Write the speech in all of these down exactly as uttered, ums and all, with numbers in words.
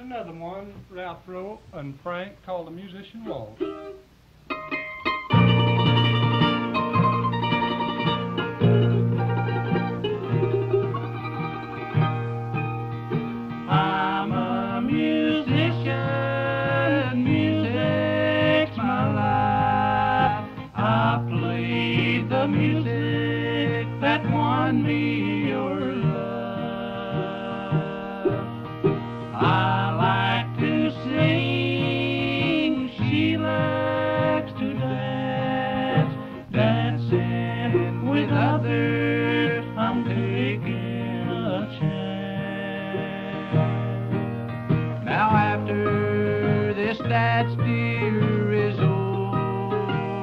another one, Ralph wrote and Frank, called The Musician Waltz. I'm a musician, music's my life. I played the music that won me your love. I like to sing, she likes to dance, dancing with others, I'm taking a chance. Now after this dance, dear, is over,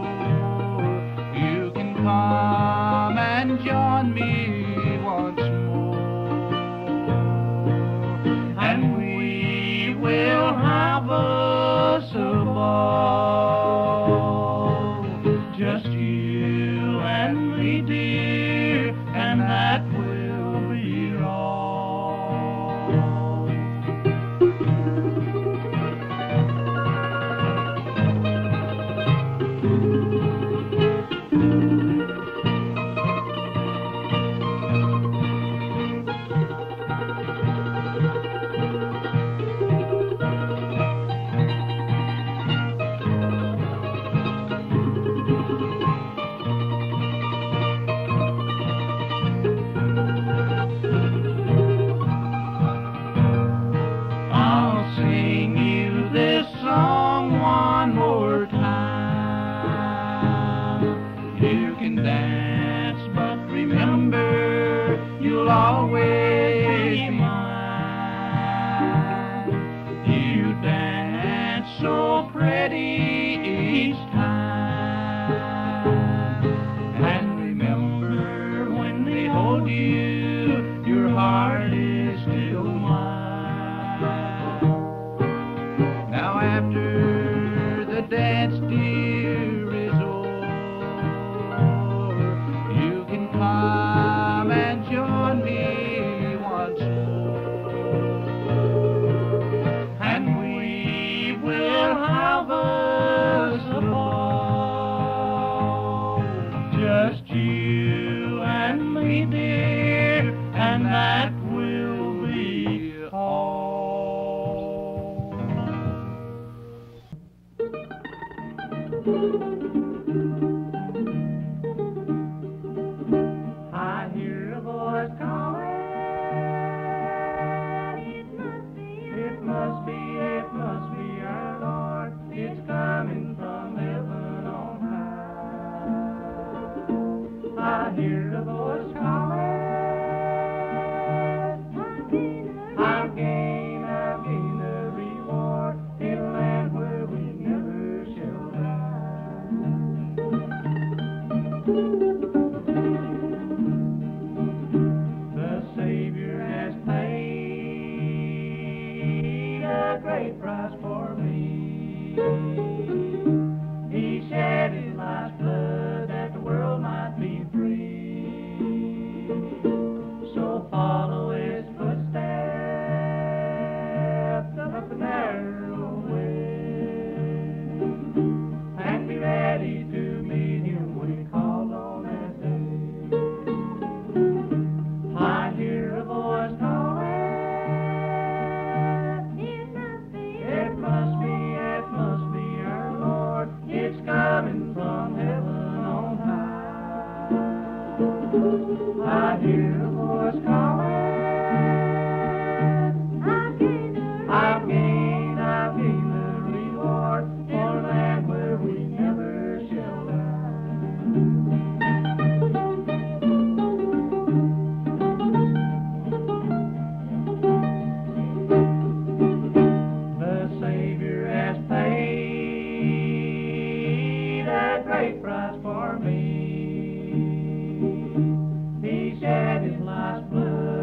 you can come and join me once more, and we will have us a ball, just you and me, dear, and that will be all. I'll sing you this song one more time. You can dance, but remember, you'll always be mine. You dance so pretty each time, and remember, when they hold you, your heart is still mine. Now after the dance, dear, is over, you can come and join me once more, and we will have us a ball, just you and me, dear, and that will be all. I hear a voice calling. It must be, it must be, it must be our Lord. It's coming from heaven on high. I hear a voice calling. I've gained, I've gained a reward in a land where we never shall die. The Savior has paid a great price for me. He shed his life's blood that the world might be free. So follow his footsteps up the narrow way, and be ready to meet him when he calls on that day. I hear a voice calling. It must be, it must be, it must be our Lord. It's coming from heaven on high. I hear a voice calling. I've gained, I've gained, I've gained the reward for a land where we never shall The Savior has paid a great price for me. He shed his life's blood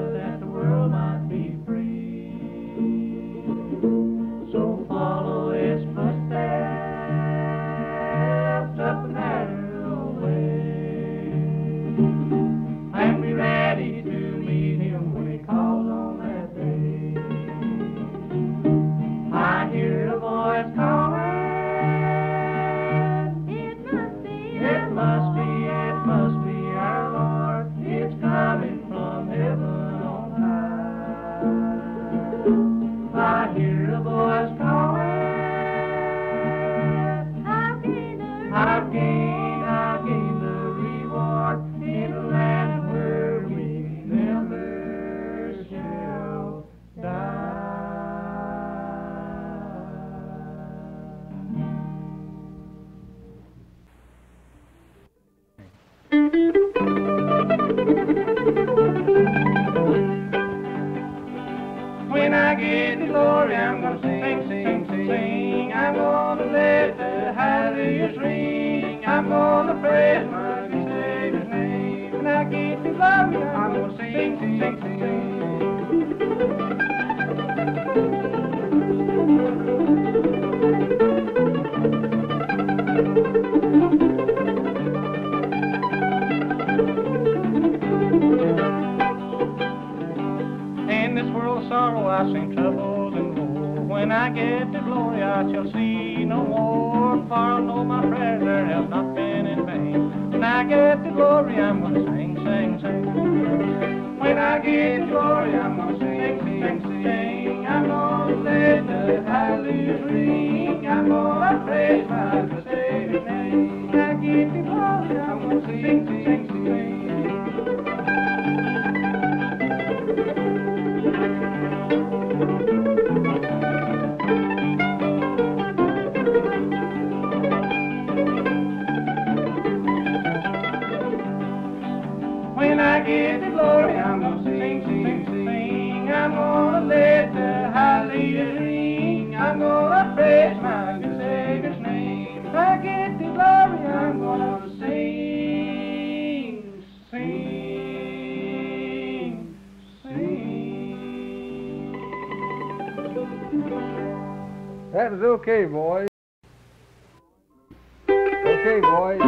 get to glory, I'm gonna sing, sing, sing, sing. In this world of sorrow I've seen troubles and woe. When I get to glory I shall see no more. For I know my prayers there have not been in vain. When I get to glory I'm gonna sing, sing, sing. When I get to glory I'm gonna sing, sing, sing. I'm gonna let the hallelujah ring. I'm gonna praise my Savior's name. When I get to glory I'm gonna sing, sing, sing. When I get to glory, I'm gonna sing, sing, sing. I'm gonna let the hallelujah ring. I'm gonna praise my good Savior's name. When I get to glory, I'm gonna sing, sing, sing. That was okay, boys. Okay, boys.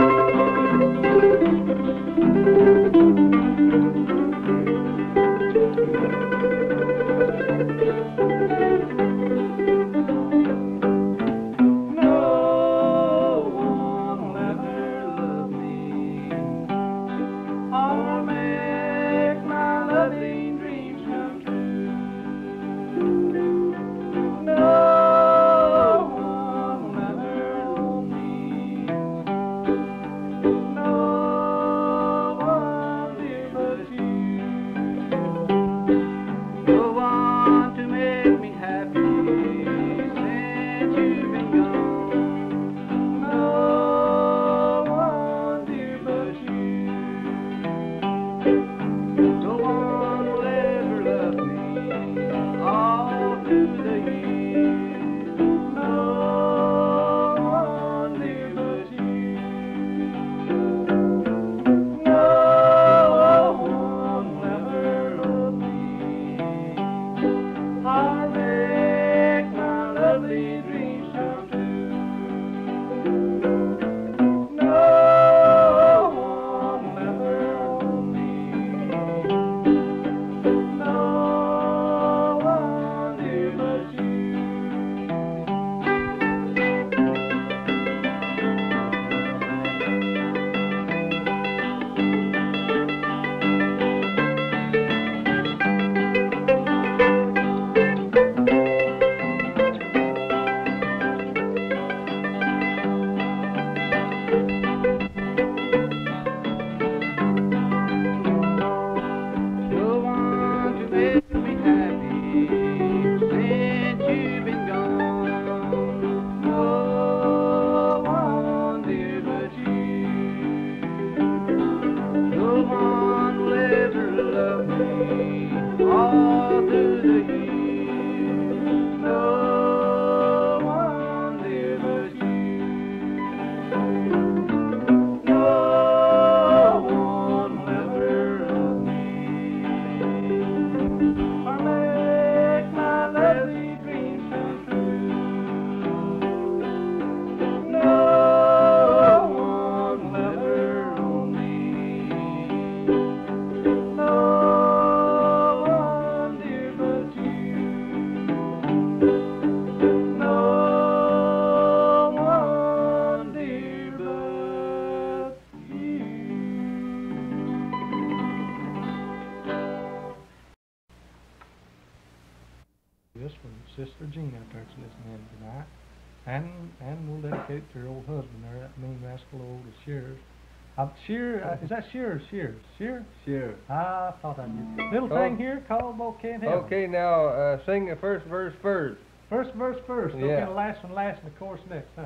This from Sister Jean out there that's listening in tonight. And and we'll dedicate it to her old husband there, that mean rascal old Shears. Uh, Shear, uh, is that Shear or Shears? Shear? Sure. I thought I did. Little Oh. thing here called Bo Can't Help. Okay, now uh, sing the first verse first. First verse first. Yeah. Okay, the last one last and the chorus next, huh?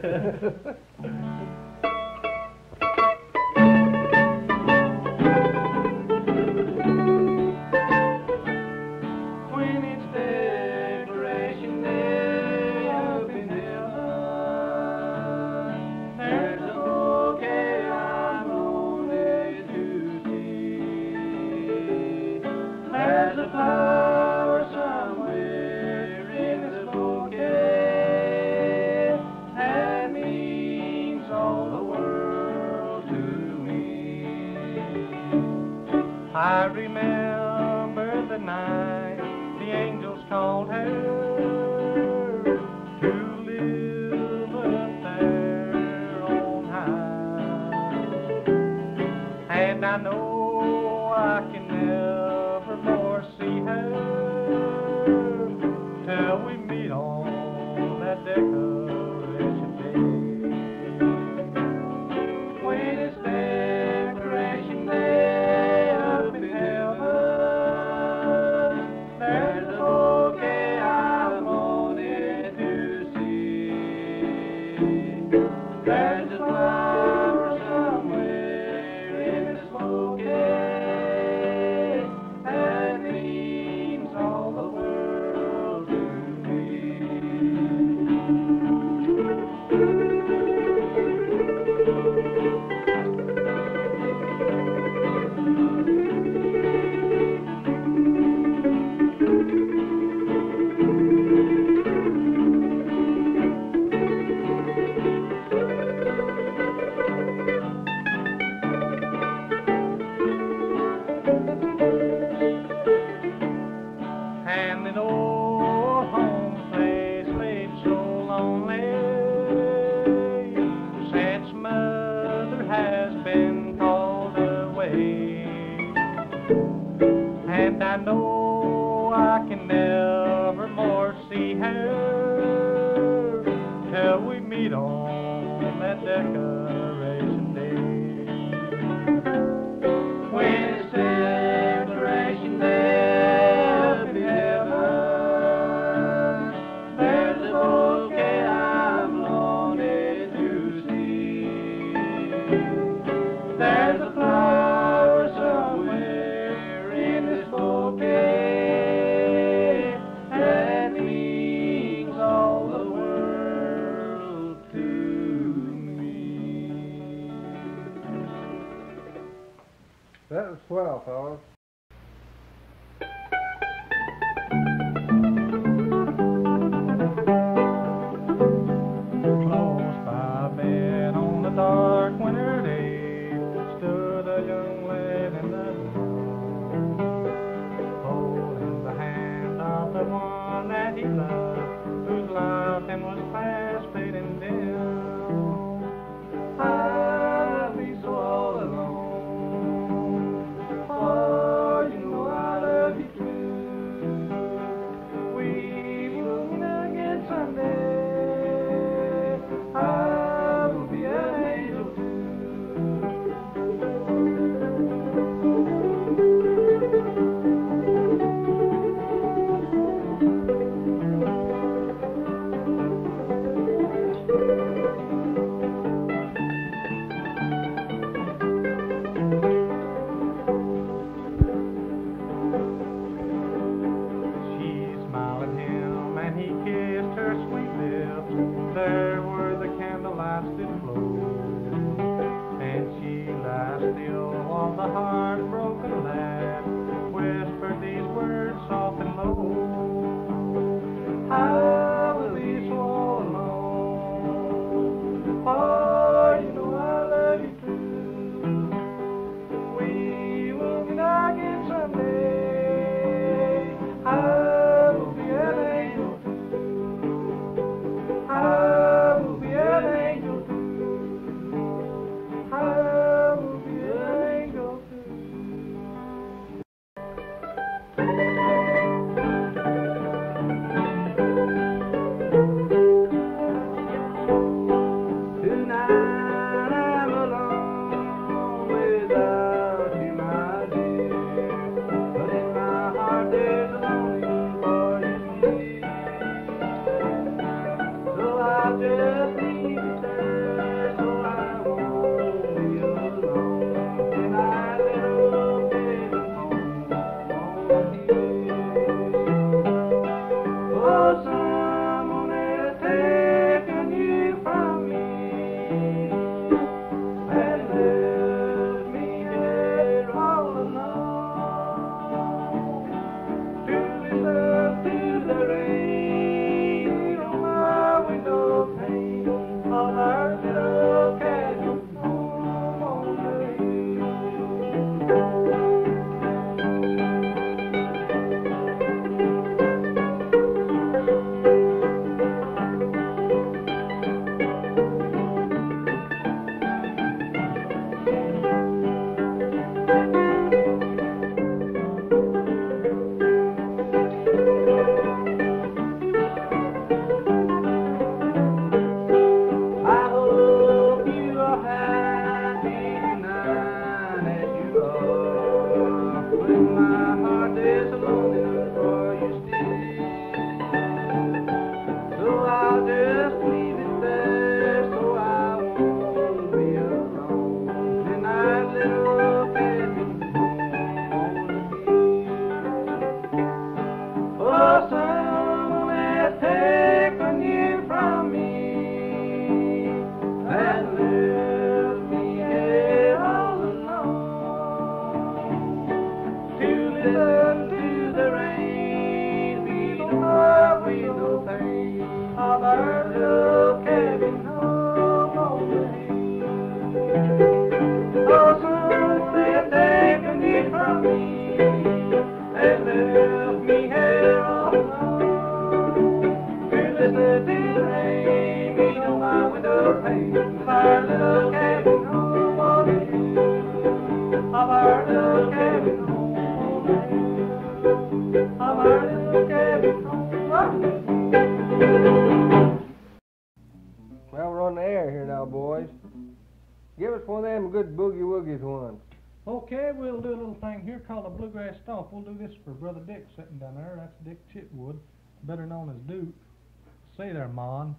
When it's declaration day up in heaven, there's a bouquet I'm only to see. I remember the night the angels called her to live up there on high. And I know I can never more see her till we meet on that decoration day. When it's decoration day up in heaven, there's a bouquet I've wanted to see. There's a flower somewhere in this bouquet that means all the world to me. And an old home place laid so lonely since mother has been called away. And I know I can never more see her till we meet on that decoration day. When it's decoration day up in heaven, there's a bouquet I've wanted to see. There's a flower somewhere in this bouquet that means all the world to me. That was swell, fellas. Close by a bed on the dark winter day stood a young lad in the moon, holding the hand of the one that he loved, whose love then was fast fading dim. I'll be so all alone. Well, we're on the air here now, boys. Give us one of them good boogie woogies ones. Okay, we'll do a little thing here called a bluegrass stomp. We'll do this for Brother Dick sitting down there. That's Dick Chitwood, better known as Duke. Say there, Mon.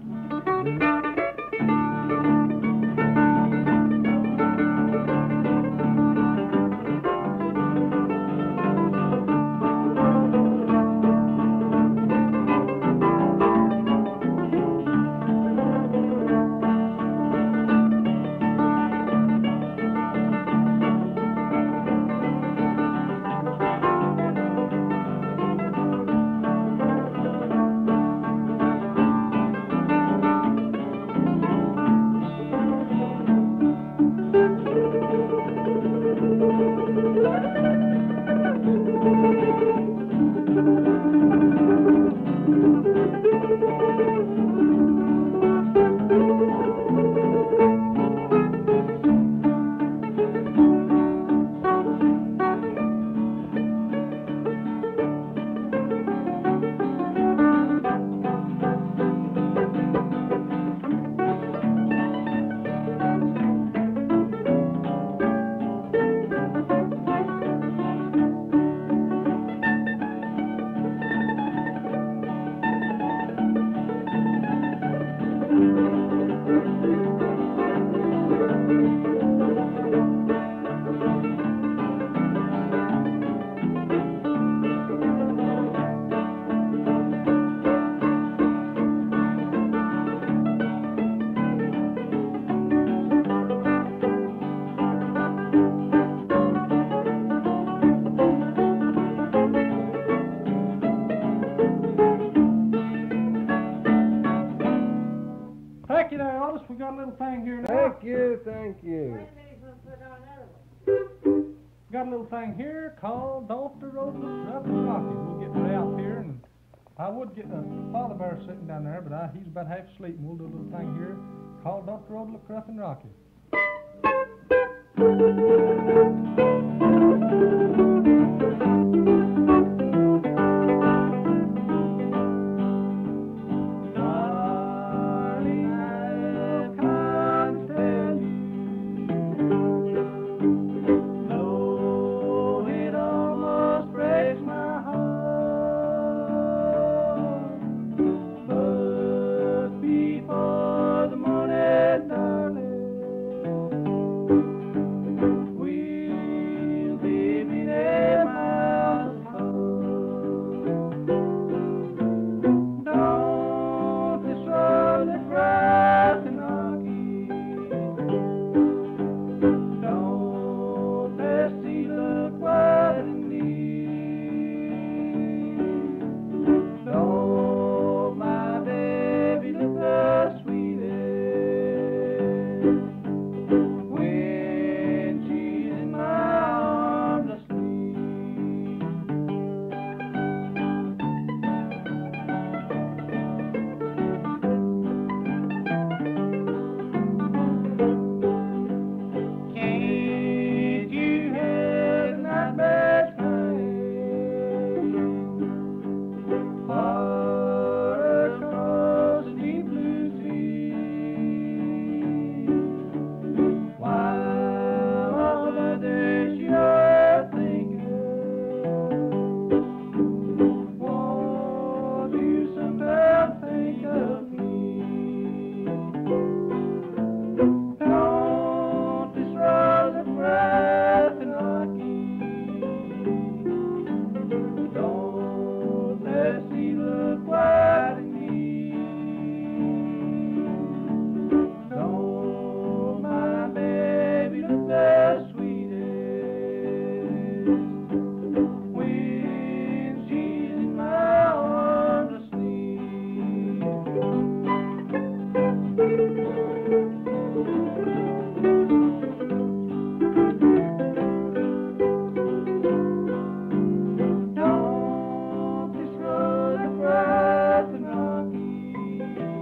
Thank you there, Otis. We got a little thing here now. Thank you, thank you. Got a little thing here called Off the Road Looks Rough and Rocky. We'll get right out here, and I would get a father bear sitting down there, but I, he's about half asleep, and we'll do a little thing here called Off the Road Looks Rough and Rocky. We when she's in my arms asleep. Don't destroy the bright and rocky.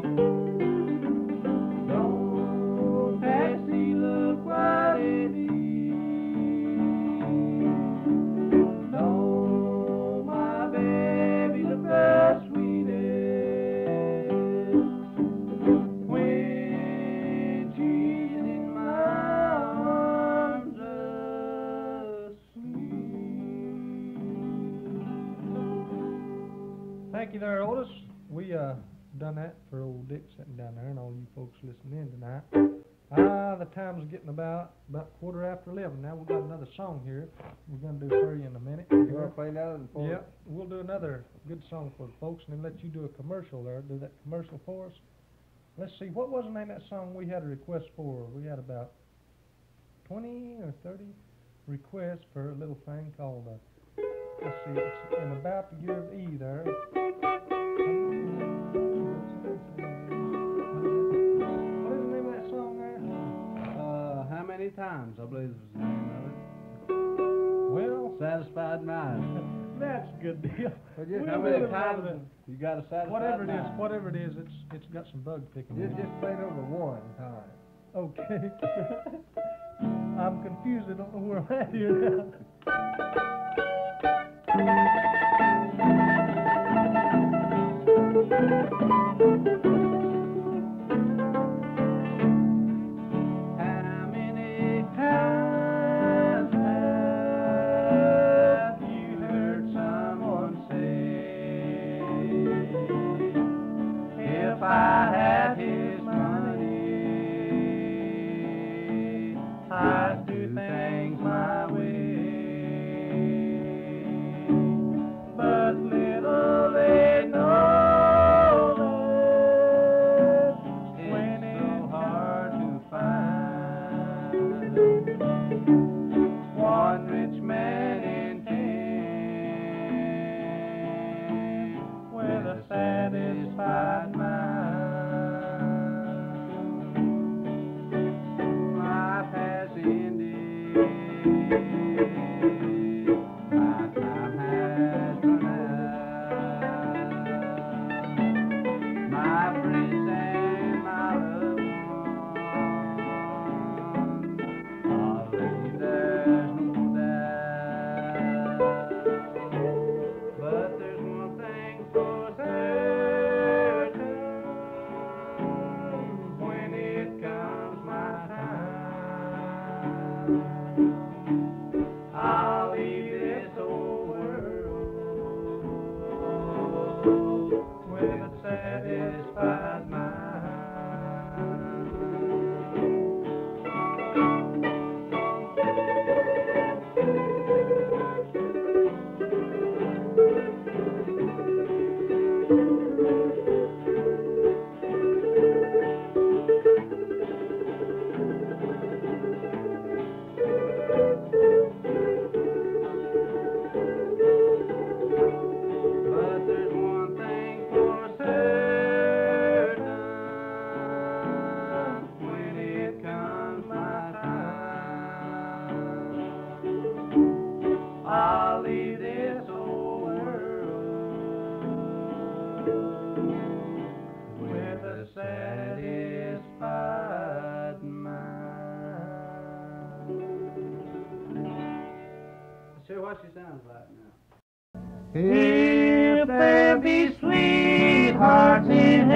Don't Patsy look what it is. Don't my baby look the sweetest when she's in my arms asleep. Thank you there, Otis. We uh done that for old Dick sitting down there and all you folks listening in tonight. Ah, the time's getting about about quarter after eleven. Now we've got another song here. We're gonna do for you in a minute. You want to play another one for Yeah, us? we'll do another good song for the folks and then let you do a commercial there. Do that commercial for us. Let's see, what was the name of that song we had a request for? We had about twenty or thirty requests for a little thing called, uh, let's see, it's in About to Give E there. What is the name of that song there? Uh, how many times, I believe was the name of it. Well, Satisfied mind. that's a good deal. Well, just, We How don't many really times bother to- you got a satisfied Whatever it mind? is, whatever it is, it's it's got some bug picking. in just, it. just play it over one time. Okay. I'm confused. I don't know where I'm at here now. How many times have you heard someone say, if I had his money, I'd do things my way. But little they know that when it's so hard to find one rich man in ten with a satisfied mind. Life has ended. My time has run out. My friends and my loved ones, I'll leave, there's no doubt. But there's one thing for certain, when it comes my time, I'll leave this old world with a satisfied mind. But there's one thing for certain, when it comes my time, I'll leave this old world with a satisfied mind. Let's hear what she sounds like now. If there be sweethearts in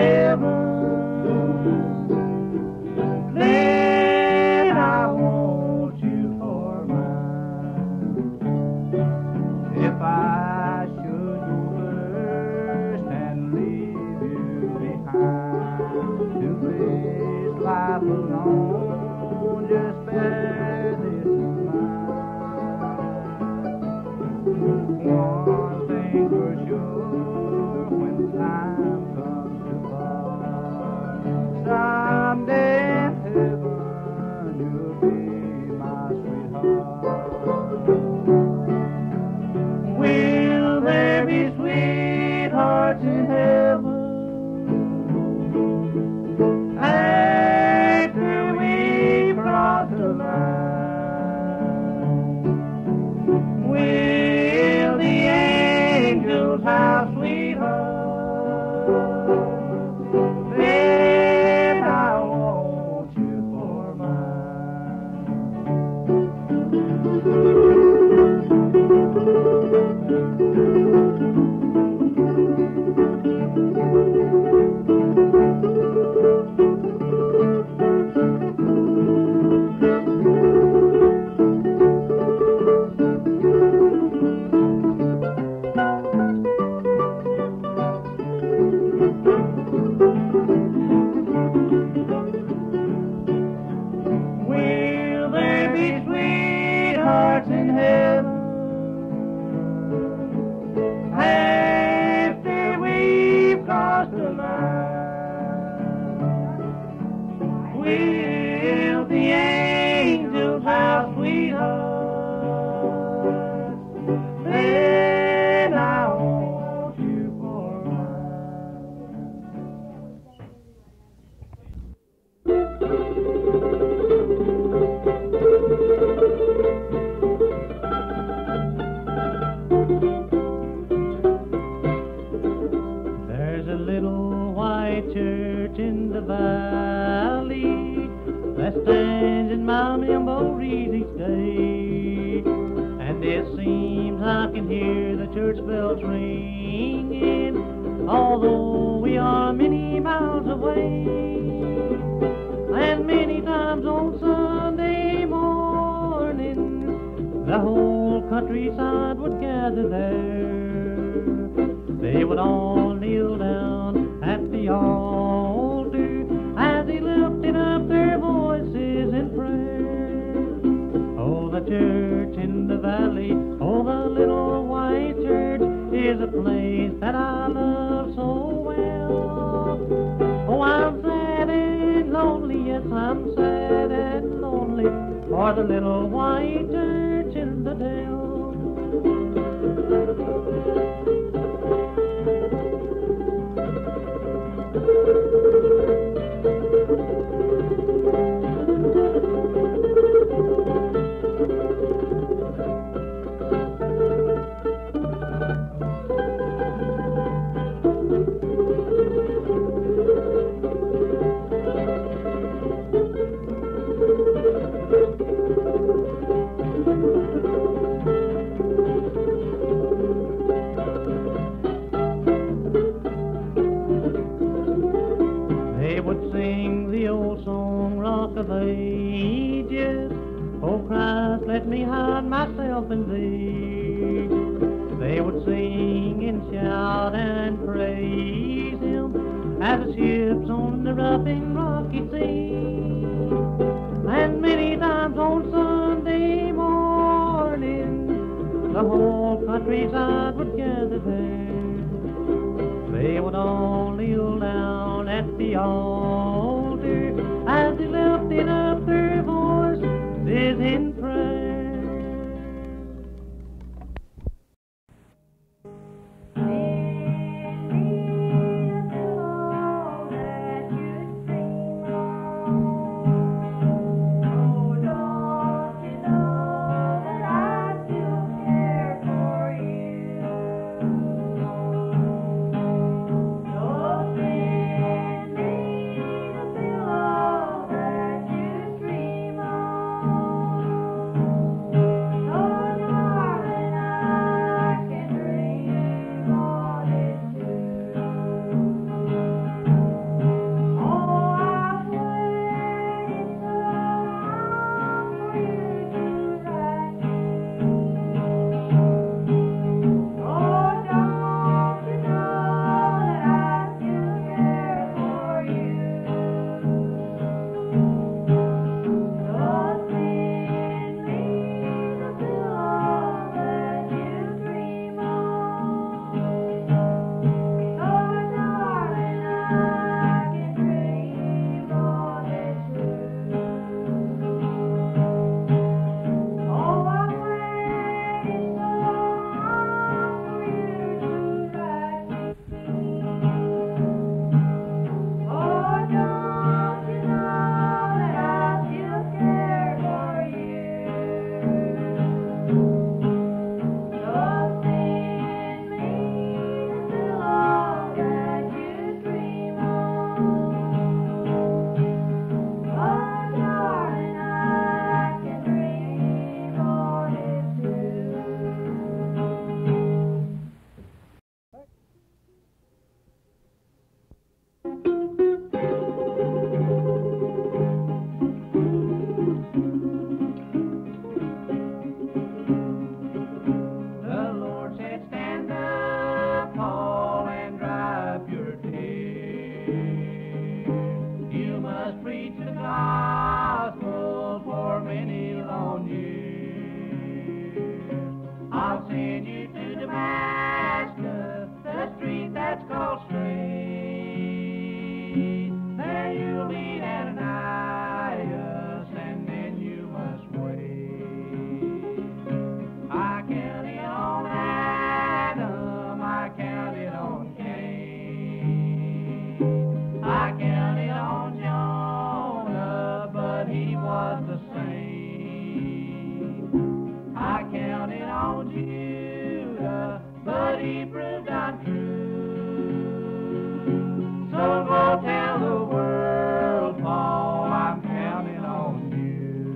heaven, then I want you for mine. If I should go first and leave you behind to face life alone, just bear this in mind. One thing for sure, when the time comes to part, someday in heaven you'll be my sweetheart. house, sweetheart, then I want you for mine. Will there be sweethearts in heaven after we've crossed the line? Will the angels have sweethearts? Then I want you for There's a little white church in the valley that stands in my memories each day, and it seems I can hear the church bells ringing, although we are many miles away. And many times on Sunday morning, the whole countryside would gather there. They would all kneel down at the altar as they lifted up their voices in prayer. Oh, the church in the valley, oh, the little white church is a place that I love so well. Oh, I'm sad and lonely, yes, I'm sad and lonely for the little white church in the dell. They would sing the old song, Rock of Ages, oh Christ, let me hide myself in Thee. They would sing and shout and praise Him as the ships on the rough and rocky sea. And many times on Sunday morning, the whole countryside would gather there. They would all kneel down at the altar as they lifted up their voices in prayer. Thank you. counted on Judah, but he proved untrue. So go tell the world, Paul, I'm counting on you.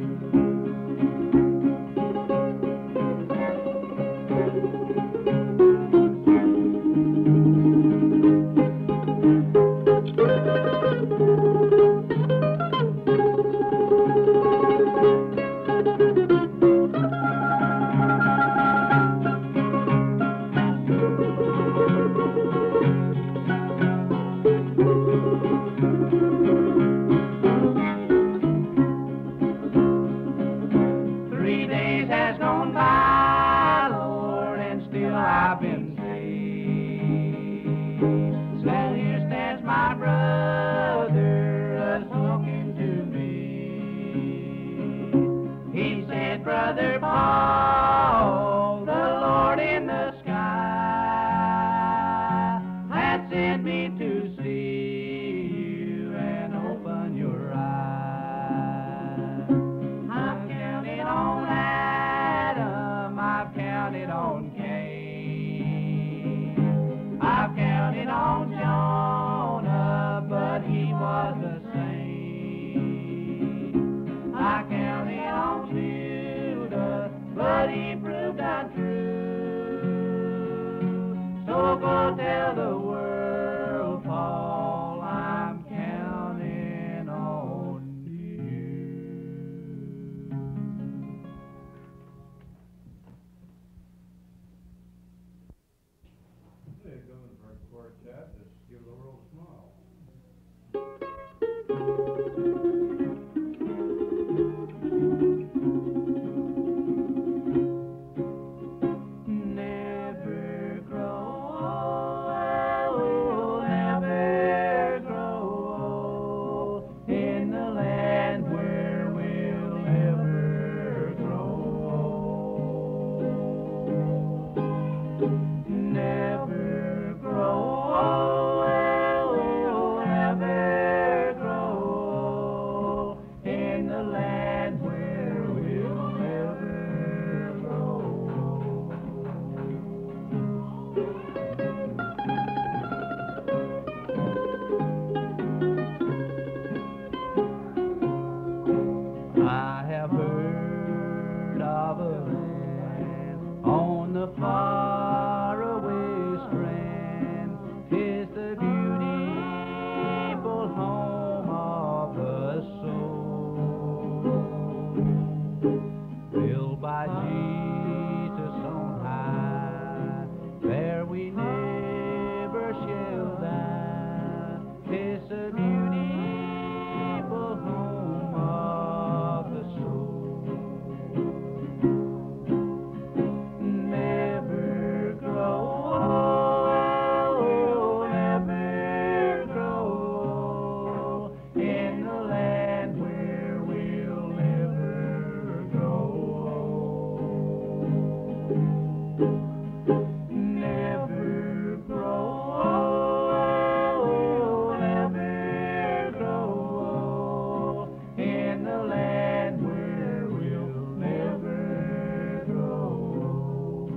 Three days has gone by, Lord, and still I've been saved. So here stands my brother, a talking to me. He said, Brother Paul, the Lord in the sky has sent me to see you and open your eyes. I've counted on Adam, I've counted on Cain, I've counted on Jonah, but he was a saint. I counted on Judah, but he proved untrue. So go tell the world, Paul, I'm counting on you. There you go, the first quartet. Just give the world a smile. Never grow old, never grow old in the land where we'll never grow old. Never grow old, never grow old in the land where we'll never grow I have heard of a land on the faraway strand. 'Tis the beautiful home of the soul, built by Jesus on high. There we never shall die. 'Tis the beautiful home of the soul. Never grow old, never grow old in the land where we'll never grow old. Never grow old, never grow old in the land where we'll never grow old.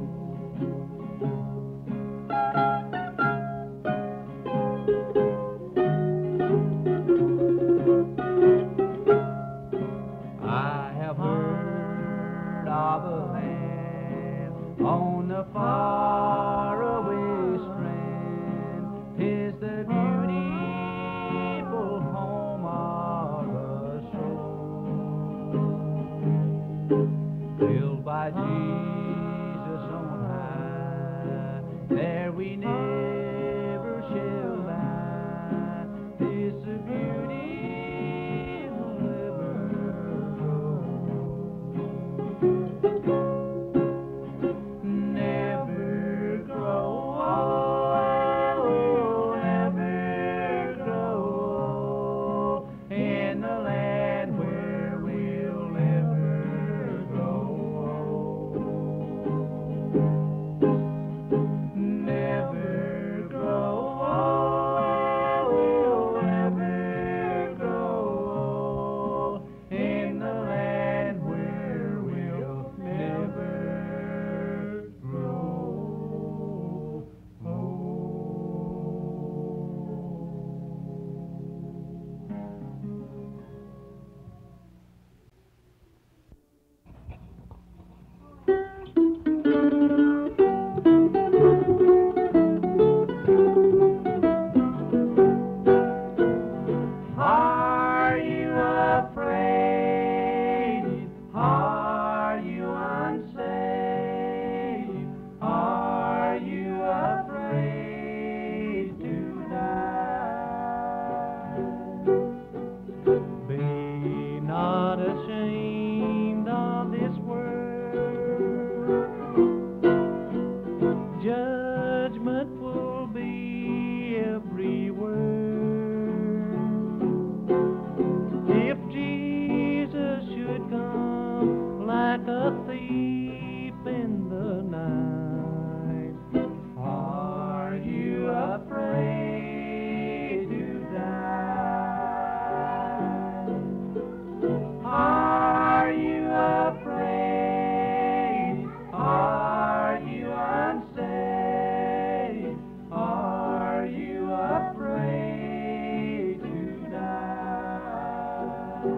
I have heard of a land on the faraway strand. 'Tis the beautiful home of the soul, built by Jesus on high. There we never shall die. 'Tis the beautiful never grow. Never grow old, never grow old in the land where we'll never grow old. Never Are you afraid? Are you unsafe? Are you afraid to die? Be not ashamed of this world. Judgment will be everywhere. If Jesus should come like a thief in the night, are you afraid to die? Are you afraid? Are you unsafe? Are you afraid to die?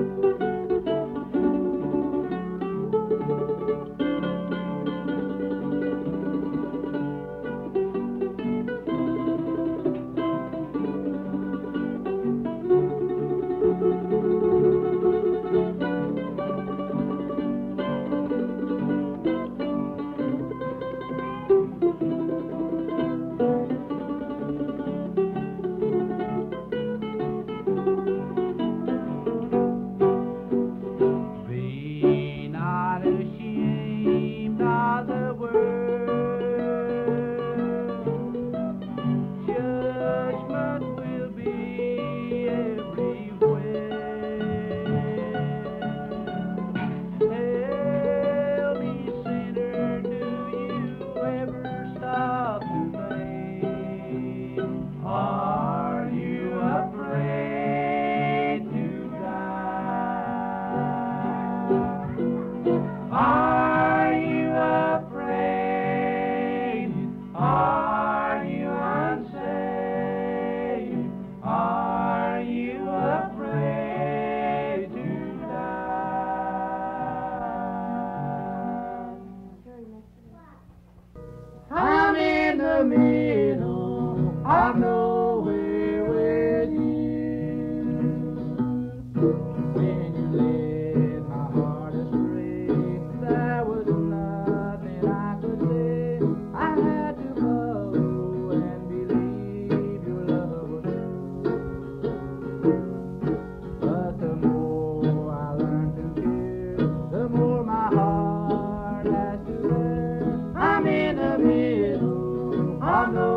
Be not ashamed of the world. Judgment will be everywhere. Tell me, sinner, do you ever stop to think? Are you afraid to die? Are you afraid? Are you unsafe? Are you afraid to die? I'm in the middle of nowhere with you. When you led my heart astray, there was nothing I could say. I had to follow and believe your love was true. But the more I learn to care, the more my heart has to bear. I'm in the middle of nowhere.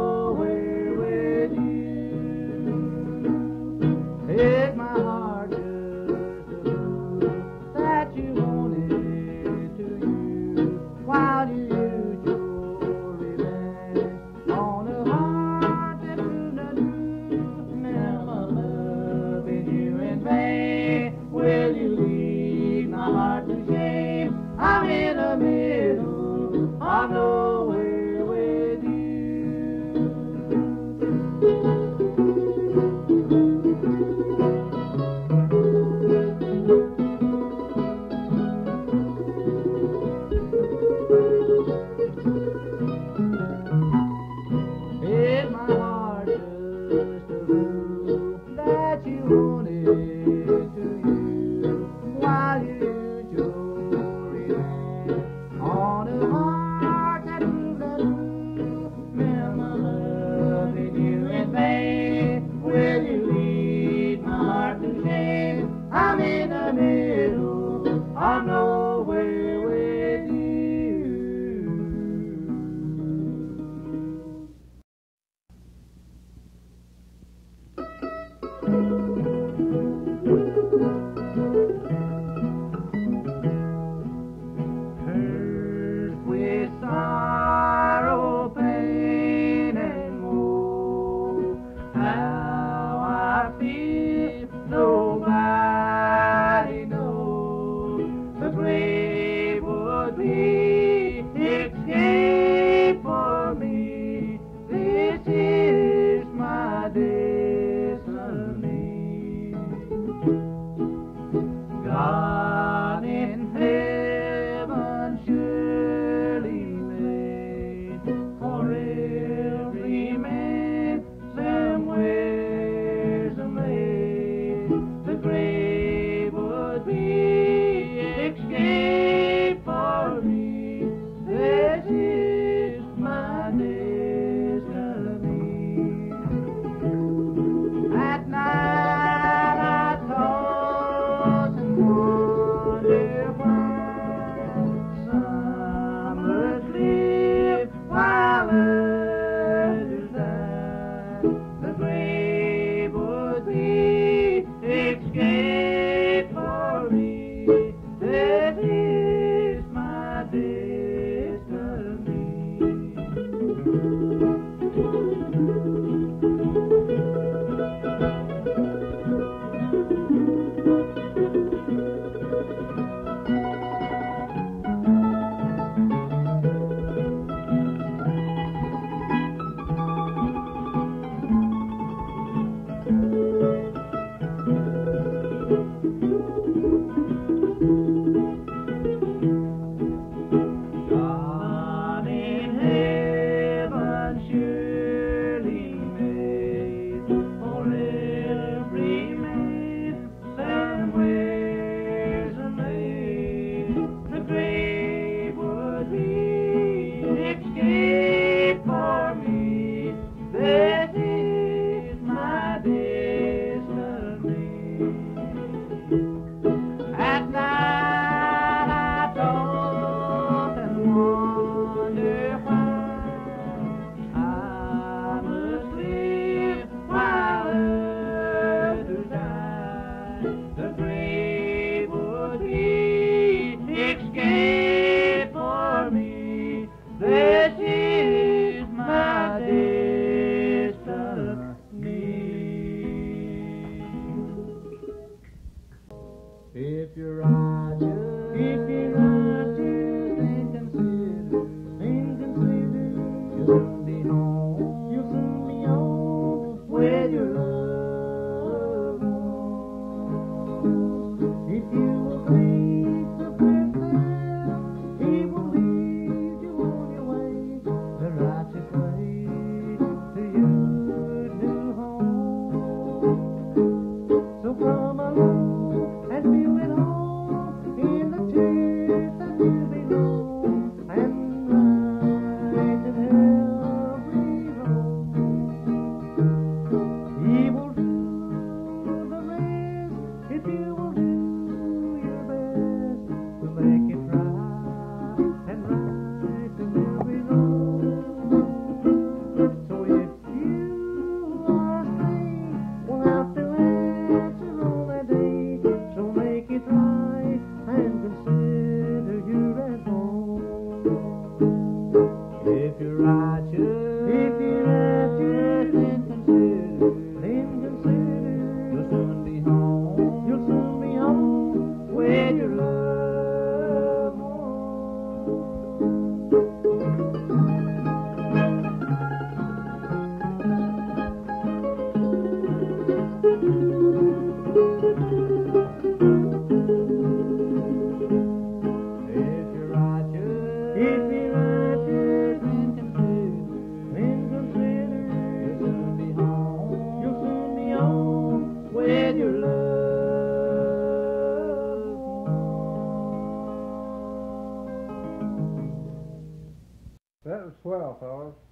your love That was swell, fellas.